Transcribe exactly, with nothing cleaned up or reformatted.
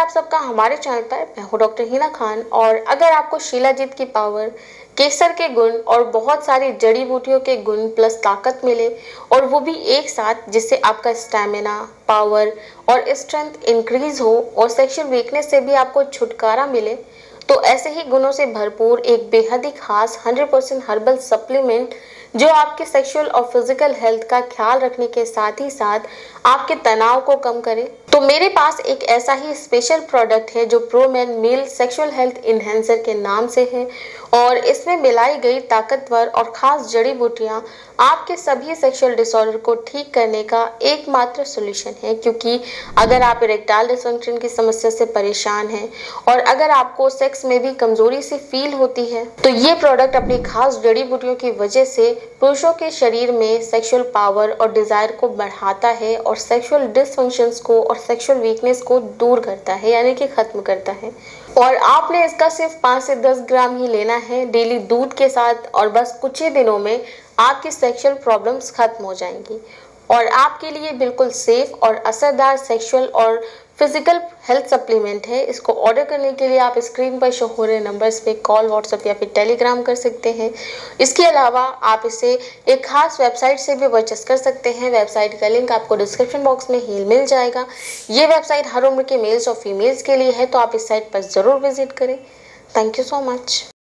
सबका हमारे चैनल पर। मैं हूँ डॉक्टर हिना खान। और अगर आपको शिलाजीत की पावर, केसर के गुण और बहुत सारी जड़ी बूटियों के गुण प्लस ताकत मिले और वो भी एक साथ, जिससे आपका स्टैमिना, पावर और स्ट्रेंथ इंक्रीज हो और सेक्सुअल वीकनेस से भी आपको छुटकारा मिले, तो ऐसे ही गुणों से भरपूर एक बेहद ही खास हंड्रेड परसेंट हर्बल सप्लीमेंट जो आपके सेक्सुअल और फिजिकल हेल्थ का ख्याल रखने के साथ ही साथ आपके तनाव को कम करे, तो मेरे पास एक ऐसा ही स्पेशल प्रोडक्ट है जो Promen male sexual health enhancer के नाम से है। और इसमें मिलाई गई ताकतवर और खास जड़ी बूटियां आपके सभी सेक्सुअल डिसऑर्डर को ठीक करने का एकमात्र सॉल्यूशन है। क्योंकि अगर आप इरेक्टाइल डिसफंक्शन की समस्या से परेशान हैं और अगर आपको सेक्स में भी कमजोरी सी फील होती है, तो ये प्रोडक्ट अपनी खास जड़ी बूटियों की वजह से पुरुषों के शरीर में सेक्सुअल पावर और डिजायर को बढ़ाता है और सेक्सुअल डिसफंक्शंस को और सेक्सुअल वीकनेस को दूर करता है, यानी कि खत्म करता है। और आपने इसका सिर्फ पाँच से दस ग्राम ही लेना है डेली दूध के साथ, और बस कुछ ही दिनों में आपकी सेक्सुअल प्रॉब्लम्स खत्म हो जाएंगी। और आपके लिए बिल्कुल सेफ और असरदार सेक्सुअल और फिजिकल हेल्थ सप्लीमेंट है। इसको ऑर्डर करने के लिए आप स्क्रीन पर शो हो रहे नंबर्स पे कॉल, व्हाट्सएप या फिर टेलीग्राम कर सकते हैं। इसके अलावा आप इसे एक खास वेबसाइट से भी परचेस कर सकते हैं। वेबसाइट का लिंक आपको डिस्क्रिप्शन बॉक्स में ही मिल जाएगा। ये वेबसाइट हर उम्र के मेल्स और फीमेल्स के लिए है, तो आप इस साइट पर ज़रूर विजिट करें। Thank you so much.